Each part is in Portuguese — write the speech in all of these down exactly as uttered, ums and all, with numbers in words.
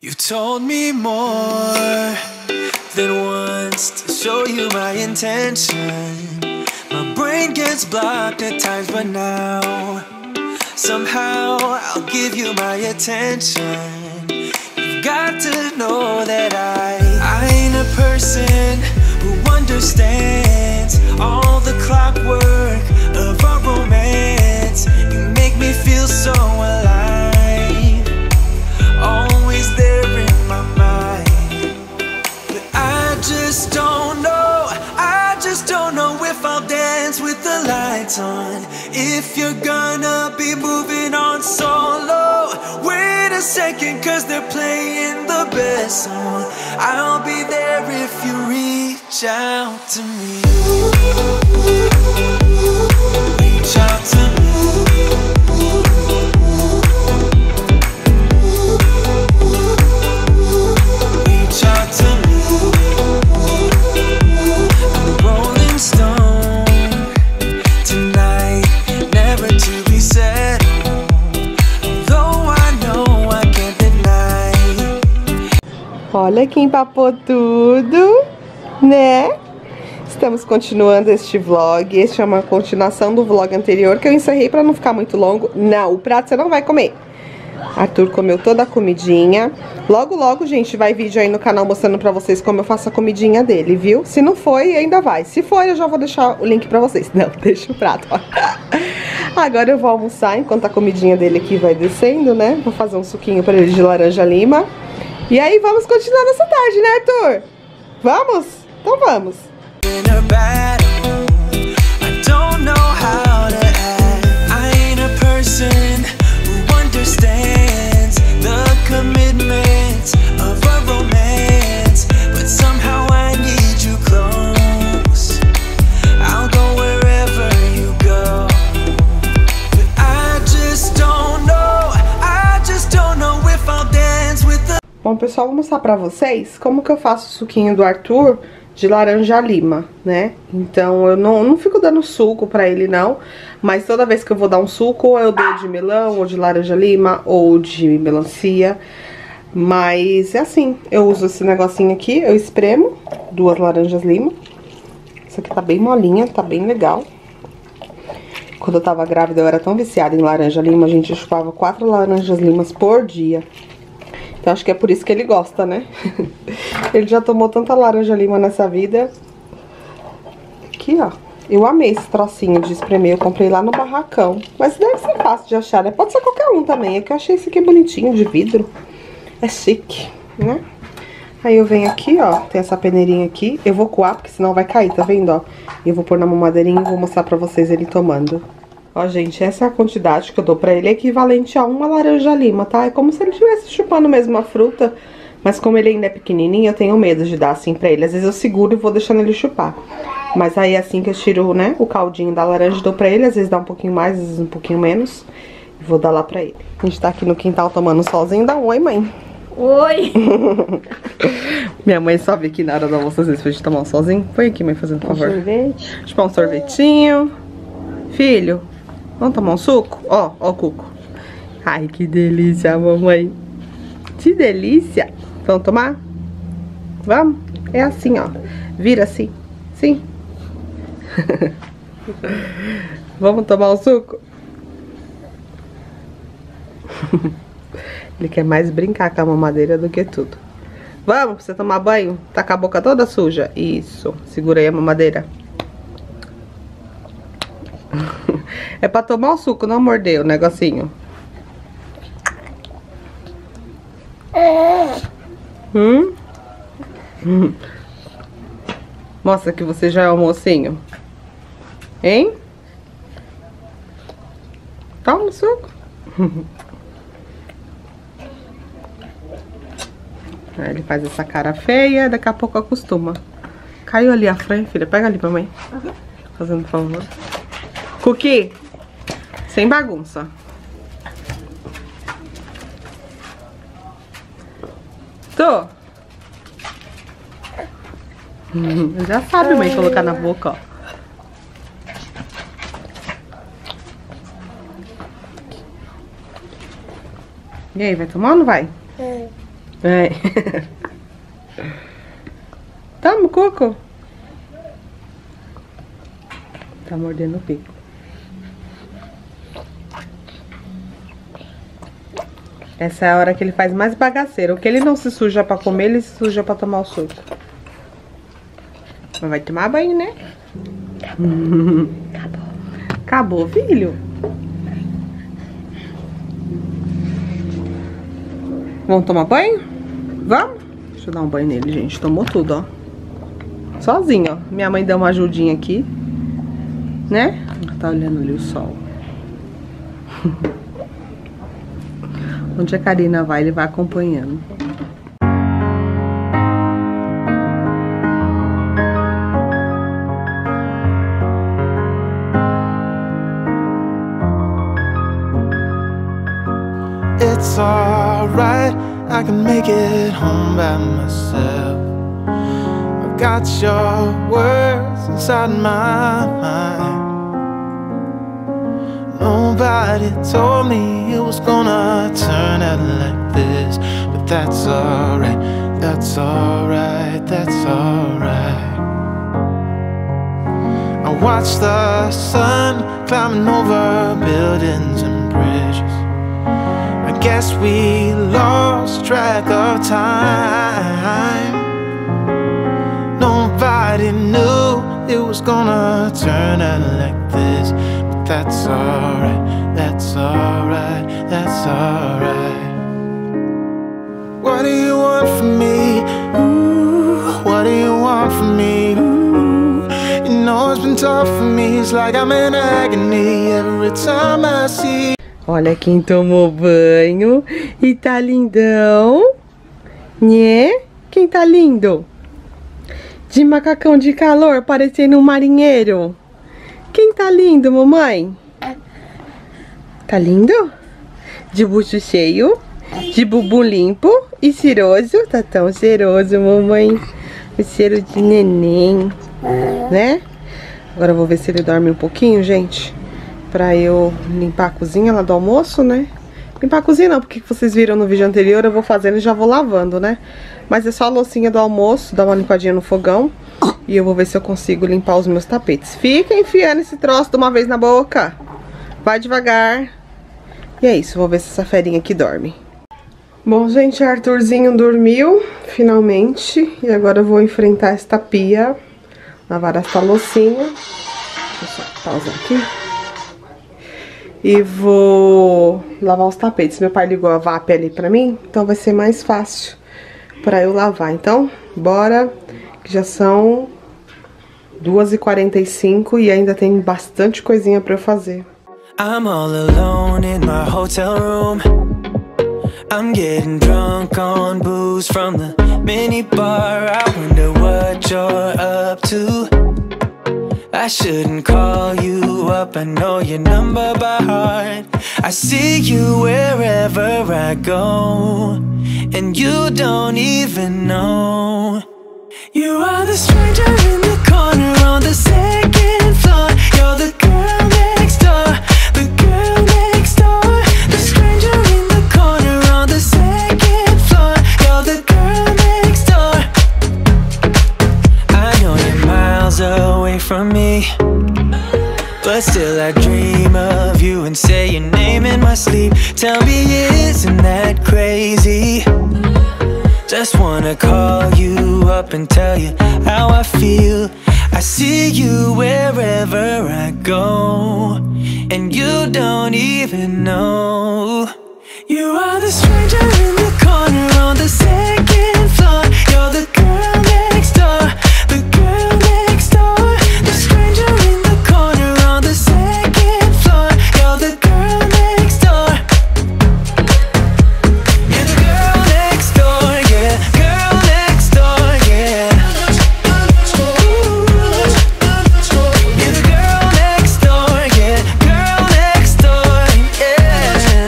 You've told me more than once to show you my intention. My brain gets blocked at times, but now somehow I'll give you my attention. You've got to know that I I ain't a person who understands all the clockwork of our romance. You make me feel so alive, always there in my mind. But I just don't know, I just don't know if I'll dance with the lights on. If you're gonna be moving on solo, wait a second, cause they're playing the best song. I'll be there if you reach out to me. Reach out to me. Olha quem empapou tudo, né? Estamos continuando este vlog. Este é uma continuação do vlog anterior que eu encerrei para não ficar muito longo. Não, o prato você não vai comer. Arthur comeu toda a comidinha. Logo, logo, gente, vai vídeo aí no canal mostrando pra vocês como eu faço a comidinha dele, viu? Se não foi, ainda vai. Se for, eu já vou deixar o link pra vocês. Não, deixa o prato, ó. Agora eu vou almoçar enquanto a comidinha dele aqui vai descendo, né? Vou fazer um suquinho pra ele de laranja lima. E aí, vamos continuar nessa tarde, né, Arthur? Vamos? Então vamos. Bom, pessoal, vou mostrar pra vocês como que eu faço o suquinho do Arthur de laranja lima, né? Então, eu não, não fico dando suco pra ele, não. Mas toda vez que eu vou dar um suco, ou eu dou de melão, ou de laranja lima, ou de melancia. Mas é assim, eu uso esse negocinho aqui, eu espremo duas laranjas lima. Essa aqui tá bem molinha, tá bem legal. Quando eu tava grávida, eu era tão viciada em laranja lima, a gente chupava quatro laranjas limas por dia. Então acho que é por isso que ele gosta, né? Ele já tomou tanta laranja lima nessa vida. Aqui, ó. Eu amei esse trocinho de espremer. Eu comprei lá no barracão. Mas deve ser fácil de achar, né? Pode ser qualquer um também. É que eu achei esse aqui bonitinho, de vidro. É chique, né? Aí eu venho aqui, ó. Tem essa peneirinha aqui. Eu vou coar, porque senão vai cair, tá vendo, ó? E eu vou pôr na mamadeirinha e vou mostrar pra vocês ele tomando. Ó, gente, essa é a quantidade que eu dou pra ele, é equivalente a uma laranja lima, tá? É como se ele estivesse chupando mesmo a fruta, mas como ele ainda é pequenininho, eu tenho medo de dar assim pra ele. Às vezes eu seguro e vou deixando ele chupar. Mas aí assim que eu tiro, né, o caldinho da laranja, dou pra ele, às vezes dá um pouquinho mais, às vezes um pouquinho menos. E vou dar lá pra ele. A gente tá aqui no quintal tomando um solzinho, dá um oi, mãe. Oi! Minha mãe só vê aqui na hora do almoço, às vezes, pra gente tomar um solzinho. Põe aqui, mãe, fazendo favor. Um sorvete. Chupar um sorvetinho. Filho, vamos tomar um suco? Ó, ó o cuco. Ai, que delícia, mamãe. Que delícia. Vamos tomar? Vamos? É assim, ó. Vira assim. Sim. Vamos tomar um suco? Ele quer mais brincar com a mamadeira do que tudo. Vamos, pra você tomar banho? Tá com a boca toda suja? Isso. Segura aí a mamadeira. É pra tomar o suco, não morder o negocinho. Hum? Hum. Mostra que você já é um mocinho. Hein? Toma o suco. Aí ele faz essa cara feia, daqui a pouco acostuma. Caiu ali a frente, filha. Pega ali pra mãe. Fazendo favor. Cookie, sem bagunça. Tô. Já sabe, mãe, colocar na boca, ó. E aí, vai tomar ou não vai? É. É. Toma, Coco. Tá mordendo o bico. Essa é a hora que ele faz mais bagaceiro. O que ele não se suja pra comer, ele se suja pra tomar o suco. Mas vai tomar banho, né? Acabou. Acabou, filho. Vamos tomar banho? Vamos? Deixa eu dar um banho nele, gente. Tomou tudo, ó. Sozinho, ó. Minha mãe deu uma ajudinha aqui. Né? Tá olhando ali o sol. Onde a Karina vai, ele vai acompanhando. It's alright, I can make it home by myself. I've got your words inside my mind. Nobody told me it was gonna turn out like this, but that's alright, that's alright, that's alright. I watch the sun climbing over buildings and bridges. I guess we lost track of time. Nobody knew it was gonna turn out like this, but that's alright, that's alright, that's alright. What do you want from me? Ooh, what do you want from me? Ooh, you know it's been tough for me, it's like I'm in agony every time I see. Olha quem tomou banho e tá lindão, né? Quem tá lindo? De macacão de calor, parecendo um marinheiro. Quem tá lindo, mamãe? Tá lindo? De bucho cheio, de bumbum limpo e cheiroso. Tá tão cheiroso, mamãe. O cheiro de neném, né? Agora eu vou ver se ele dorme um pouquinho, gente. Pra eu limpar a cozinha lá do almoço, né? Limpar a cozinha não, porque vocês viram no vídeo anterior, eu vou fazendo e já vou lavando, né? Mas é só a loucinha do almoço, dar uma limpadinha no fogão. E eu vou ver se eu consigo limpar os meus tapetes. Fica enfiando esse troço de uma vez na boca. Vai devagar. E é isso, vou ver se essa ferinha aqui dorme. Bom, gente, Arthurzinho dormiu, finalmente. E agora eu vou enfrentar esta pia, lavar essa loucinha. Deixa eu só pausar aqui. E vou lavar os tapetes. Meu pai ligou a V A P ali pra mim, então vai ser mais fácil pra eu lavar. Então, bora, que já são duas e quarenta e cinco e ainda tem bastante coisinha pra eu fazer. I'm all alone in my hotel room. I'm getting drunk on booze from the mini bar. I wonder what you're up to. I shouldn't call you up, I know your number by heart. I see you wherever I go, and you don't even know. You are the stranger in the corner on the second floor. You're the girl next door, the girl next door. The stranger in the corner on the second floor. You're the girl next door. I know you're miles away from me, but still I dream of you and say your name in my sleep. Tell me, isn't that crazy? Just wanna call you up and tell you how I feel. I see you wherever I go, and you don't even know. You are the stranger in the corner on the second floor. You're the girl next door, the girl next door. The stranger in the corner on the second floor. You're the girl next door. You're the girl next door, yeah. Girl next door, yeah. Ooh. You're the girl next door, yeah. Girl next door, yeah.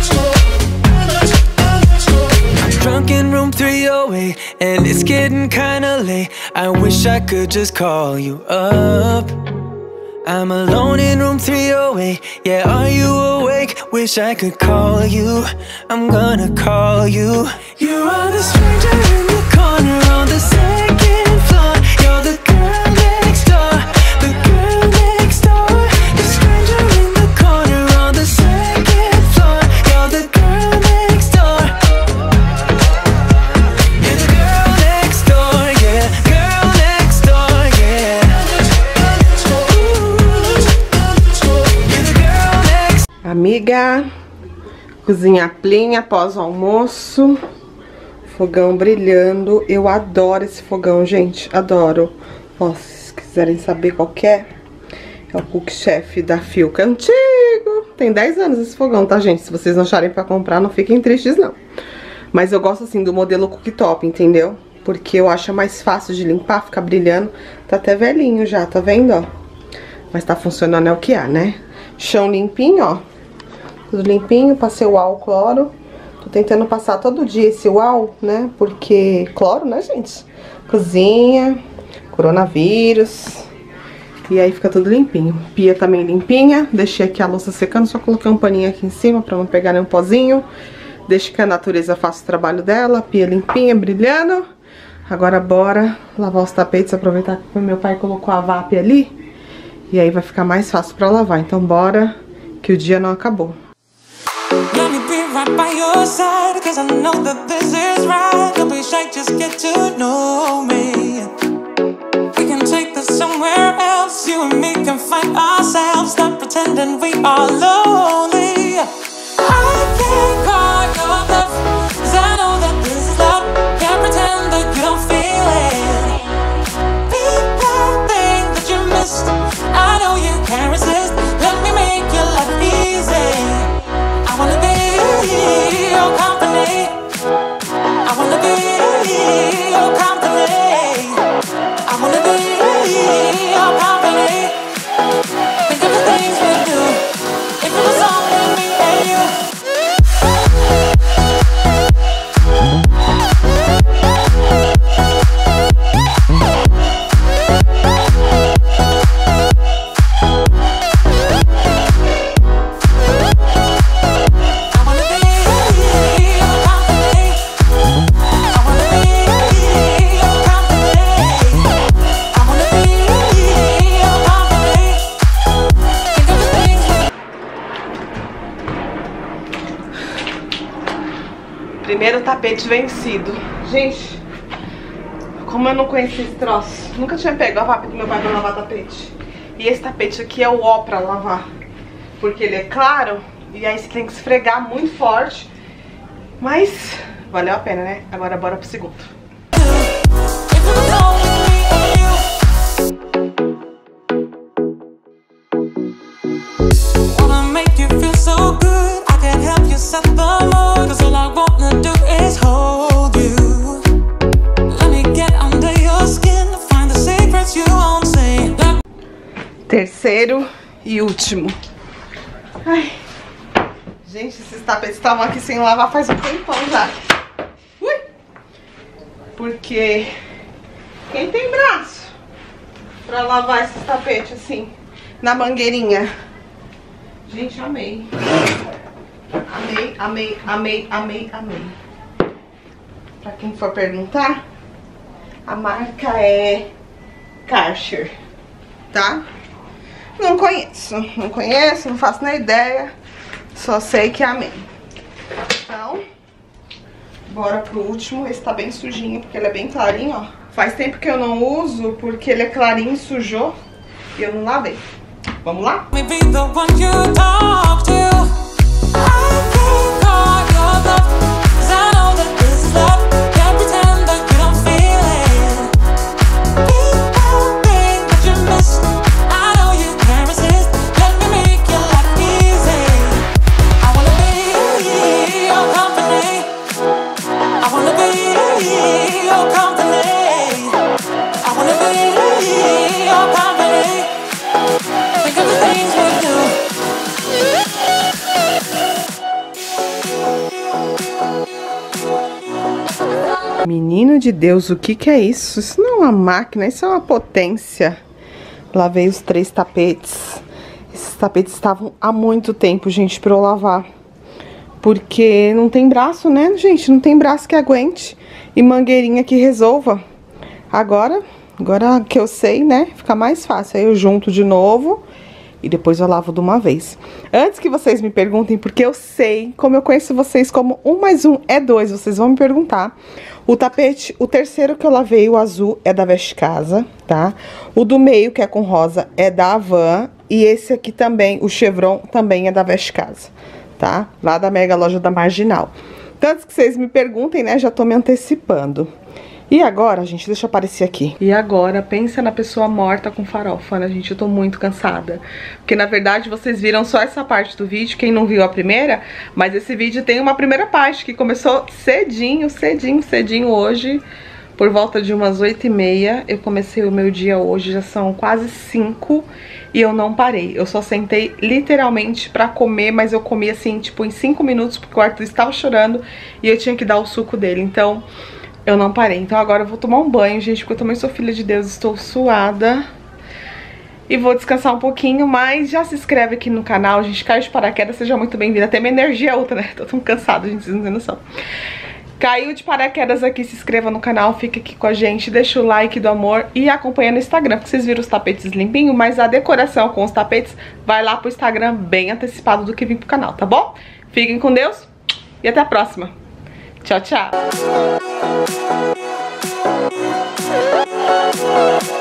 I'm drunk in room three oh eight, and it's getting kinda late. I wish I could just call you up, I'm alone in room three oh eight. Yeah, are you awake? Wish I could call you. I'm gonna call you. You are the stranger in the corner on the second floor. You're the girl next door. The girl next door. The stranger in the corner on the second floor. You're the girl next door. You're the girl next door, yeah. Girl next door, yeah. Amiga, cozinha plinha após o almoço, fogão brilhando. Eu adoro esse fogão, gente, adoro. Ó, se quiserem saber qual que é, é o Cook Chef da Filca, antigo. Tem dez anos esse fogão, tá, gente? Se vocês não acharem pra comprar, não fiquem tristes, não. Mas eu gosto, assim, do modelo cooktop, entendeu? Porque eu acho mais fácil de limpar, ficar brilhando. Tá até velhinho já, tá vendo, ó? Mas tá funcionando, é o que há, né? Chão limpinho, ó. Tudo limpinho, passei o álcool, cloro. Tô tentando passar todo dia esse uau, né? Porque cloro, né, gente? Cozinha, coronavírus. E aí fica tudo limpinho. Pia também limpinha. Deixei aqui a louça secando, só coloquei um paninho aqui em cima pra não pegar nenhum pozinho. Deixa que a natureza faça o trabalho dela. Pia limpinha, brilhando. Agora bora lavar os tapetes, aproveitar que meu pai colocou a V A P ali. E aí vai ficar mais fácil pra lavar. Então bora, que o dia não acabou. Let me be right by your side, cause I know that this is right. Don't be shy, just get to know me. We can take this somewhere else. You and me can find ourselves. Stop pretending we are lonely. I can't call your bluff, cause I know that this is love. Can't pretend that you don't feel it. Be that thing that you missed. I know you can't resist. Let me make your life easy. I wanna be your company. I wanna be your company. I wanna be your company. Think of the things we do. If it was only me and you. Primeiro tapete vencido. Gente, como eu não conhecia esse troço, nunca tinha pego a V A P do meu pai pra lavar tapete. E esse tapete aqui é o ó pra lavar, porque ele é claro. E aí você tem que esfregar muito forte. Mas valeu a pena, né? Agora bora pro segundo. Terceiro e último. Ai. Gente, esses tapetes estavam aqui sem lavar faz um tempão já. Ui. Porque quem tem braço pra lavar esses tapetes assim, na mangueirinha? Gente, amei. Amei, amei, amei, amei, amei. Pra quem for perguntar, a marca é Karcher, tá? Não conheço, não conheço, não faço nem ideia. Só sei que amei. Então, bora pro último. Esse tá bem sujinho, porque ele é bem clarinho, ó. Faz tempo que eu não uso, porque ele é clarinho e sujou. E eu não lavei. Vamos lá? Menino de Deus, o que que é isso? Isso não é uma máquina, isso é uma potência. lavei os três tapetes. Esses tapetes estavam há muito tempo, gente, pra eu lavar. Porque não tem braço, né, gente? Não tem braço que aguente e mangueirinha que resolva. Agora, agora que eu sei, né, fica mais fácil. Aí eu junto de novo e depois eu lavo de uma vez. Antes que vocês me perguntem, porque eu sei, como eu conheço vocês como um mais um é dois, vocês vão me perguntar. O tapete, o terceiro que eu lavei, o azul, é da Veste Casa, tá? O do meio, que é com rosa, é da Havan. E esse aqui também, o Chevron, também é da Veste Casa, tá? Lá da Mega Loja da Marginal. Então, antes que vocês me perguntem, né, já tô me antecipando. E agora, gente, deixa eu aparecer aqui. E agora, pensa na pessoa morta com farofa, né, gente? Eu tô muito cansada. Porque, na verdade, vocês viram só essa parte do vídeo, quem não viu a primeira. Mas esse vídeo tem uma primeira parte que começou cedinho, cedinho, cedinho hoje. Por volta de umas oito e meia. Eu comecei o meu dia hoje, já são quase cinco. E eu não parei. Eu só sentei literalmente pra comer, mas eu comi assim, tipo, em cinco minutos, porque o Arthur estava chorando e eu tinha que dar o suco dele. Então, eu não parei. Então agora eu vou tomar um banho, gente, porque eu também sou filha de Deus, estou suada. E vou descansar um pouquinho, mas já se inscreve aqui no canal, gente. Caiu de paraquedas, seja muito bem-vinda. Até minha energia é outra, né? Tô tão cansada, gente, vocês não têm noção. Caiu de paraquedas aqui, se inscreva no canal, fica aqui com a gente, deixa o like do amor e acompanha no Instagram, porque vocês viram os tapetes limpinho, mas a decoração com os tapetes vai lá pro Instagram bem antecipado do que vir pro canal, tá bom? Fiquem com Deus e até a próxima. Tchau, tchau!